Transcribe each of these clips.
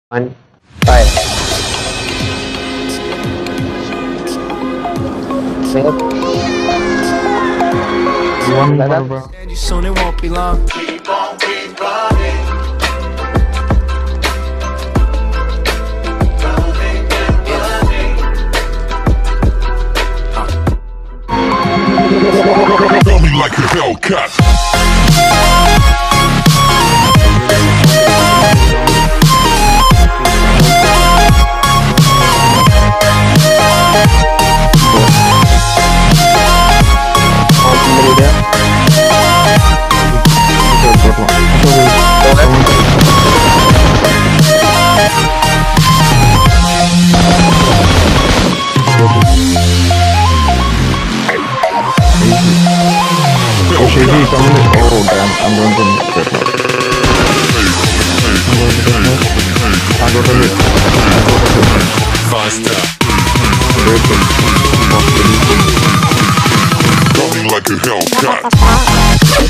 1, 5. One Like more, that? bro. Soon it won't be long. Got me like a Hellcat. Oh, Shady, come in. Oh, damn. I'm going to miss that. I'm going to miss. Faster. Got me like a Hellcat.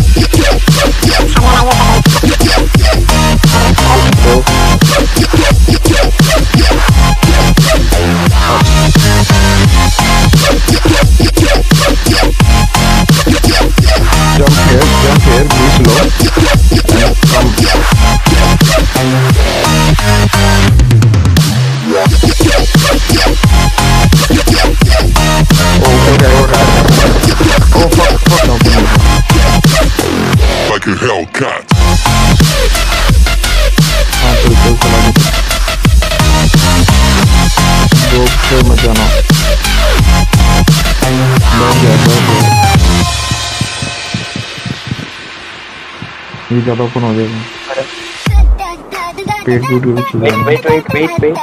Jump here, be slow. And come. Oh, okay. Oh, fuck, no. Like a Hellcat. चल चला दो फिर मत जाना ये ज़्यादा open हो जाएगा पेट वीडियो चल रहा है Wait.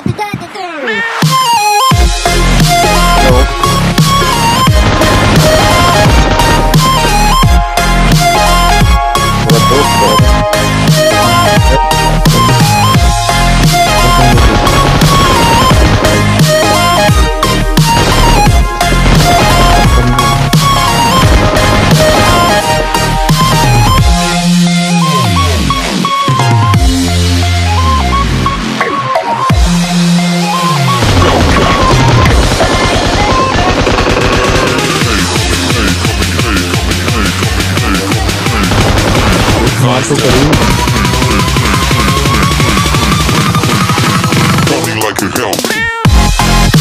तो करीब Got me like a Hellcat.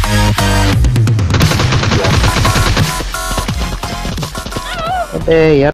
Hey,